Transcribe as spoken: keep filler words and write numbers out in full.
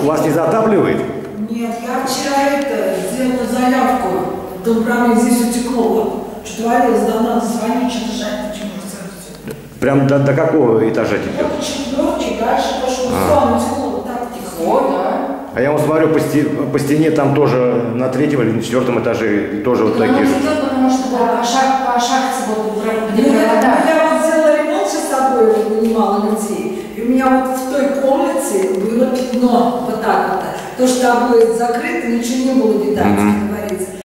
У вас не затапливает? Нет, я вчера это, сделала заявку, до управления здесь утекло. Что творилось, давно надо звонить, что-то жать, почему же. Прям до, до какого этажа текет? Вот четвертый, дальше пошел, А. все, оно текло, вот так текло, да. А я вот смотрю, по, сте, по стене там тоже на третьем или на четвертом этаже тоже вот такие же. Потому что да, по, шаг, по шахте вот где Ну, провода. я вот сделала ремонт с собой, вот вынимала людей. И у меня вот в той комнате было пятно, вот так вот. То, что обои закрыты, ничего не было видать, Мгм. как говорится.